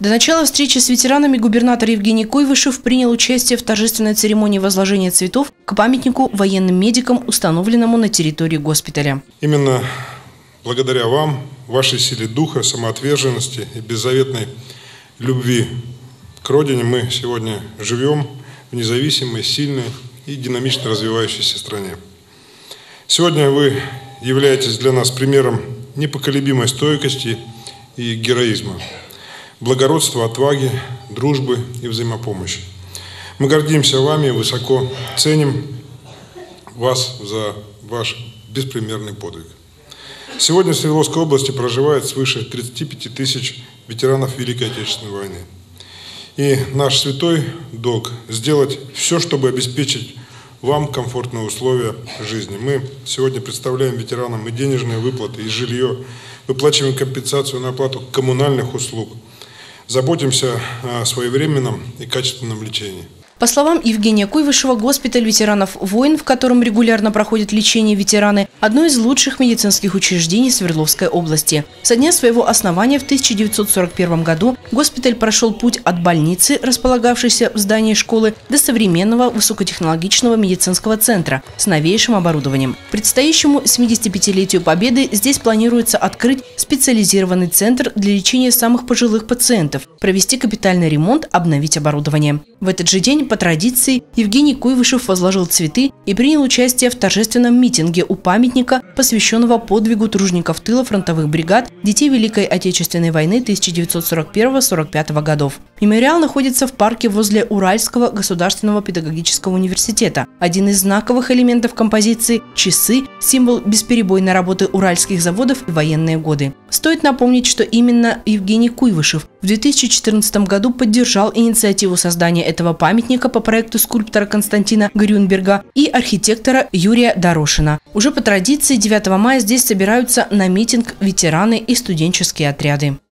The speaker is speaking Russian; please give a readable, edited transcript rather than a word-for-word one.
До начала встречи с ветеранами губернатор Евгений Куйвышев принял участие в торжественной церемонии возложения цветов к памятнику военным медикам, установленному на территории госпиталя. Именно благодаря вам, вашей силе духа, самоотверженности и беззаветной любви к родине мы сегодня живем в независимой, сильной и динамично развивающейся стране. Сегодня вы являетесь для нас примером непоколебимой стойкости и героизма, благородства, отваги, дружбы и взаимопомощи. Мы гордимся вами и высоко ценим вас за ваш беспримерный подвиг. Сегодня в Свердловской области проживает свыше 35 тысяч ветеранов Великой Отечественной войны. И наш святой долг – сделать все, чтобы обеспечить вам комфортные условия жизни. Мы сегодня представляем ветеранам и денежные выплаты, и жилье, выплачиваем компенсацию на оплату коммунальных услуг, заботимся о своевременном и качественном лечении. По словам Евгения Куйвышева, госпиталь ветеранов войн, в котором регулярно проходит лечение ветераны, одно из лучших медицинских учреждений Свердловской области. Со дня своего основания в 1941 году госпиталь прошел путь от больницы, располагавшейся в здании школы, до современного высокотехнологичного медицинского центра с новейшим оборудованием. К предстоящему 75-летию Победы здесь планируется открыть специализированный центр для лечения самых пожилых пациентов, провести капитальный ремонт, обновить оборудование. В этот же день, по традиции, Евгений Куйвышев возложил цветы и принял участие в торжественном митинге у памятника, посвященного подвигу тружеников тыла фронтовых бригад детей Великой Отечественной войны 1941-1945 годов. Мемориал находится в парке возле Уральского государственного педагогического университета. Один из знаковых элементов композиции – часы, символ бесперебойной работы уральских заводов в военные годы. Стоит напомнить, что именно Евгений Куйвышев в 2014 году поддержал инициативу создания этого памятника по проекту скульптора Константина Грюнберга и архитектора Юрия Дорошина. Уже по традиции 9 мая здесь собираются на митинг ветераны и студенческие отряды.